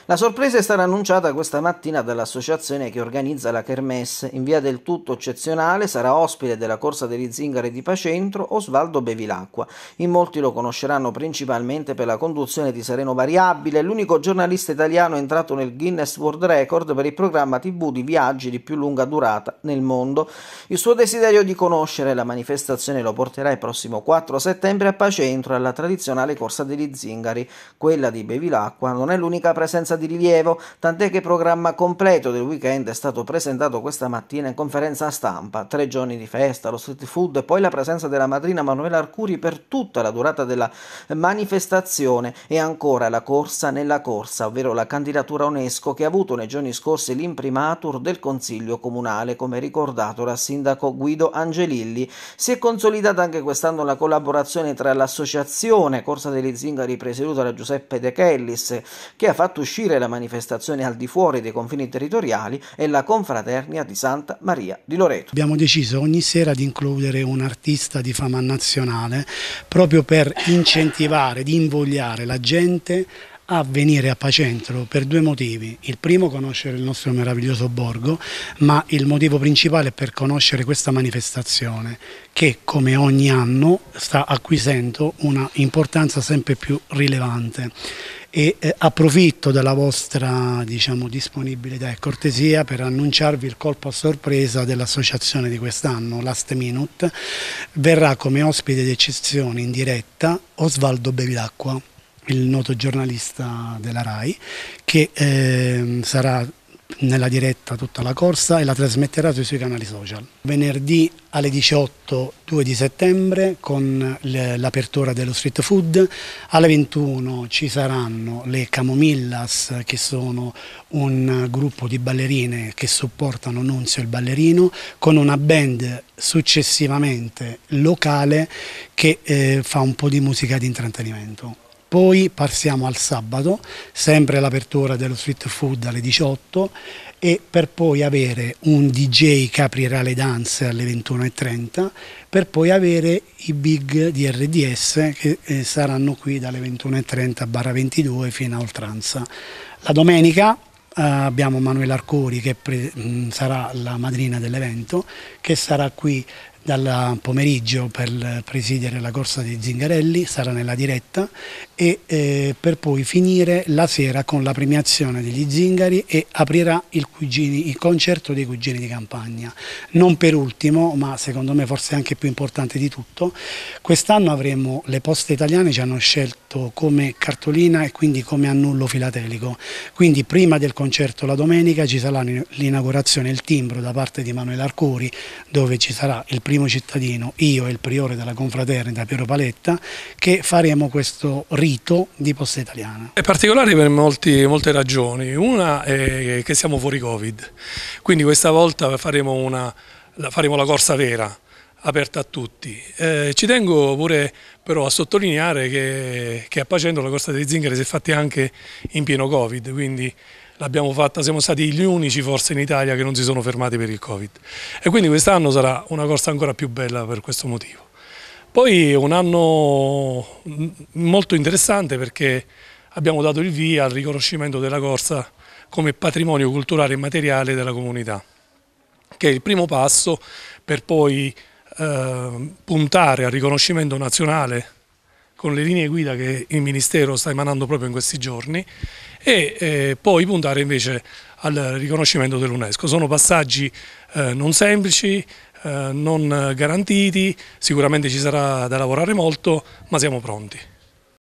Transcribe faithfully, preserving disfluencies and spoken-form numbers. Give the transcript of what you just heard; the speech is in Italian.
La sorpresa è stata annunciata questa mattina dall'associazione che organizza la Kermesse. In via del tutto eccezionale sarà ospite della corsa degli zingari di Pacentro Osvaldo Bevilacqua. In molti lo conosceranno principalmente per la conduzione di Sereno Variabile, l'unico giornalista italiano entrato nel Guinness World Record per il programma tivù di viaggi di più lunga durata nel mondo. Il suo desiderio di conoscere la manifestazione lo porterà il prossimo quattro settembre a Pacentro alla tradizionale corsa degli zingari. Quella di Bevilacqua non è l'unica presenza di rilievo, tant'è che il programma completo del weekend è stato presentato questa mattina in conferenza stampa. Tre giorni di festa, lo street food e poi la presenza della madrina Manuela Arcuri per tutta la durata della manifestazione e ancora la corsa nella corsa, ovvero la candidatura UNESCO che ha avuto nei giorni scorsi l'imprimatur del Consiglio Comunale, come ricordato dal sindaco Guido Angelilli. Si è consolidata anche quest'anno la collaborazione tra l'associazione Corsa degli Zingari presieduta da Giuseppe De Chellis, che ha fatto uscire la manifestazione al di fuori dei confini territoriali, e la confraternita di Santa Maria di Loreto. Abbiamo deciso ogni sera di includere un artista di fama nazionale proprio per incentivare, di invogliare la gente a venire a Pacentro per due motivi. Il primo, conoscere il nostro meraviglioso borgo, ma il motivo principale è per conoscere questa manifestazione che, come ogni anno, sta acquisendo una importanza sempre più rilevante. E eh, approfitto della vostra, diciamo, disponibilità e cortesia per annunciarvi il colpo a sorpresa dell'associazione di quest'anno. Last Minute verrà come ospite d'eccezione in diretta Osvaldo Bevilacqua, il noto giornalista della RAI, che eh, sarà nella diretta tutta la corsa e la trasmetterà sui suoi canali social. Venerdì alle diciotto, due di settembre, con l'apertura dello street food, alle ventuno ci saranno le Camomillas, che sono un gruppo di ballerine che supportano Nunzio il ballerino, con una band successivamente locale che eh, fa un po' di musica di intrattenimento. Poi passiamo al sabato, sempre l'apertura dello street food alle diciotto, e per poi avere un D J che aprirà le danze alle ventuno e trenta, per poi avere i big di R D S che eh, saranno qui dalle ventuno e trenta barra ventidue fino a oltranza. La domenica eh, abbiamo Manuela Arcuri che pre, mh, sarà la madrina dell'evento, che sarà qui dal pomeriggio per presiedere la corsa dei Zingarelli, sarà nella diretta, e eh, per poi finire la sera con la premiazione degli Zingari e aprirà il, cugini, il concerto dei Cugini di Campagna. Non per ultimo, ma secondo me forse anche più importante di tutto, quest'anno avremo, le Poste Italiane ci hanno scelto come cartolina e quindi come annullo filatelico, quindi prima del concerto la domenica ci sarà l'inaugurazione, il timbro da parte di Manuela Arcuri, dove ci sarà il primo cittadino, io e il priore della confraternita Piero Paletta, che faremo questo rito di Poste Italiane. È particolare per molti, molte ragioni. Una è che siamo fuori Covid, quindi questa volta faremo, una, faremo la corsa vera, aperta a tutti. Eh, ci tengo pure però a sottolineare che, che a Pacentro la corsa dei Zingari si è fatta anche in pieno Covid, quindi l'abbiamo fatta, siamo stati gli unici forse in Italia che non si sono fermati per il Covid, e quindi quest'anno sarà una corsa ancora più bella per questo motivo. Poi è un anno molto interessante perché abbiamo dato il via al riconoscimento della corsa come patrimonio culturale e materiale della comunità, che è il primo passo per poi eh, puntare al riconoscimento nazionale con le linee guida che il Ministero sta emanando proprio in questi giorni, e eh, poi puntare invece al riconoscimento dell'UNESCO. Sono passaggi eh, non semplici, eh, non garantiti, sicuramente ci sarà da lavorare molto, ma siamo pronti.